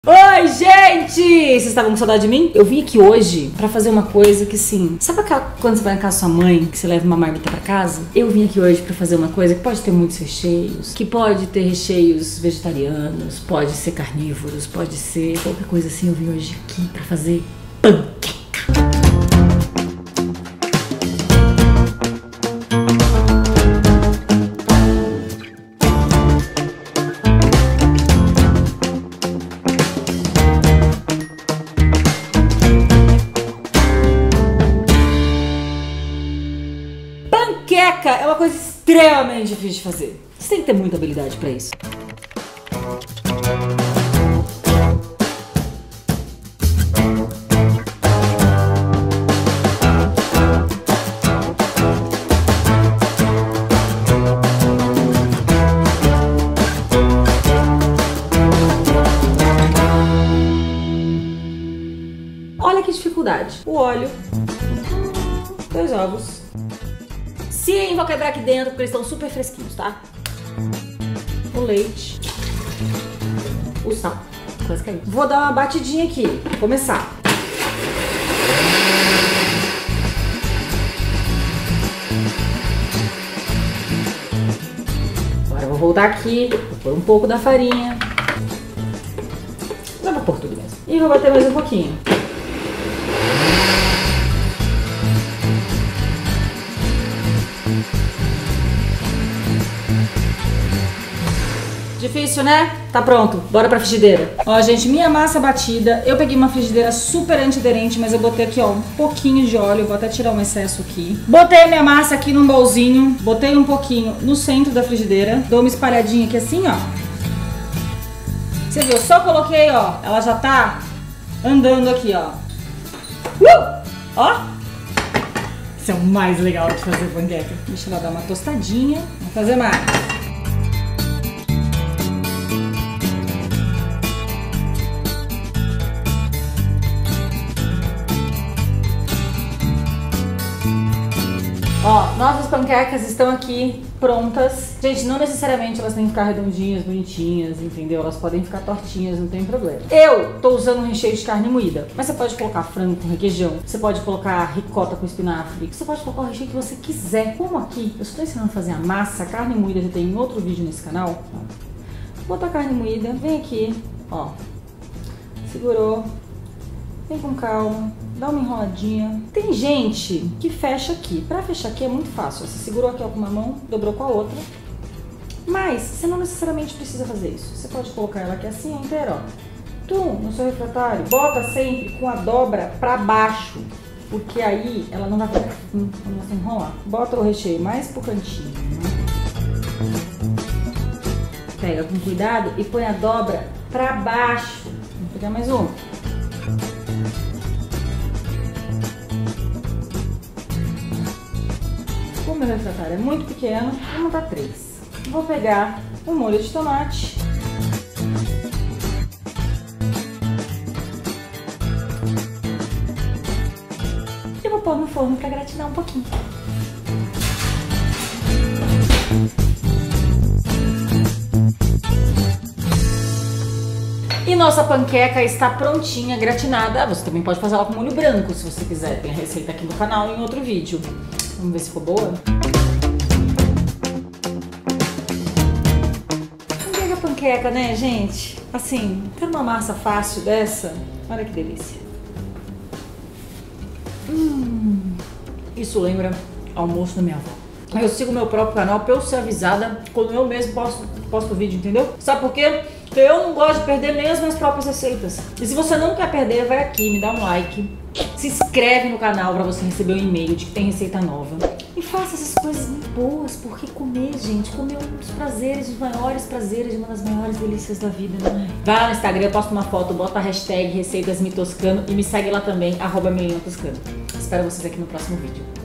Oi, gente! Vocês estavam com saudade de mim? Eu vim aqui hoje pra fazer uma coisa que, sim... Sabe quando você vai na casa da sua mãe, que você leva uma marmita pra casa? Eu vim aqui hoje pra fazer uma coisa que pode ter muitos recheios, que pode ter recheios vegetarianos, pode ser carnívoros, pode ser qualquer coisa assim. Eu vim hoje aqui pra fazer panqueca. Panqueca é uma coisa extremamente difícil de fazer. Você tem que ter muita habilidade pra isso. Olha que dificuldade. O óleo, 2 ovos. Sim, vou quebrar aqui dentro porque eles estão super fresquinhos, tá? O leite. O sal. Quase caiu. Vou dar uma batidinha aqui. Vou começar. Agora eu vou voltar aqui. Vou pôr um pouco da farinha. Não vou pôr tudo mesmo. E vou bater mais um pouquinho. Difícil, né? Tá pronto, bora pra frigideira. Ó, gente, minha massa batida. Eu peguei uma frigideira super antiaderente, mas eu botei aqui, ó, um pouquinho de óleo. Vou até tirar um excesso aqui. Botei a minha massa aqui num bolzinho. Botei um pouquinho no centro da frigideira. Dou uma espalhadinha aqui assim, ó. Você viu? Só coloquei, ó. Ela já tá andando aqui, ó. Ó. Isso é o mais legal de fazer panqueca. Deixa ela dar uma tostadinha. Vamos fazer mais. Ó, nossas panquecas estão aqui prontas. Gente, não necessariamente elas têm que ficar redondinhas, bonitinhas, entendeu? Elas podem ficar tortinhas, não tem problema. Eu tô usando um recheio de carne moída, mas você pode colocar frango com requeijão, você pode colocar ricota com espinafre, você pode colocar o recheio que você quiser. Como aqui eu estou ensinando a fazer a massa, a carne moída já tem em outro vídeo nesse canal. Ó. Bota a carne moída, vem aqui, ó. Segurou. Vem com calma, dá uma enroladinha. Tem gente que fecha aqui. Pra fechar aqui é muito fácil. Você segurou aqui ó, com uma mão, dobrou com a outra. Mas você não necessariamente precisa fazer isso. Você pode colocar ela aqui assim inteira, ó. Tu, no seu refratário, bota sempre com a dobra pra baixo. Porque aí ela não vai ficar quando você enrolar. Bota o recheio mais pro cantinho. Pega com cuidado e põe a dobra pra baixo. Vou pegar mais um. O meu refratário é muito pequeno, vou montar 3. Vou pegar o molho de tomate. E vou pôr no forno para gratinar um pouquinho. E nossa panqueca está prontinha, gratinada. Você também pode fazer ela com molho branco, se você quiser. Tem a receita aqui no canal e em outro vídeo. Vamos ver se ficou boa. Pega a panqueca, né, gente? Assim, ter uma massa fácil dessa, olha que delícia. Isso lembra almoço da minha avó. Eu sigo meu próprio canal pra eu ser avisada quando eu mesmo posto vídeo, entendeu? Sabe por quê? Porque eu não gosto de perder nem as minhas próprias receitas. E se você não quer perder, vai aqui, me dá um like. Se inscreve no canal pra você receber um e-mail de que tem receita nova. E faça essas coisas muito boas, porque comer, gente, comer é um dos prazeres, os maiores prazeres, uma das maiores delícias da vida, né? Vai lá no Instagram, posta uma foto, bota a hashtag receitasmetoscano e me segue lá também, @melinatoscano. Espero vocês aqui no próximo vídeo.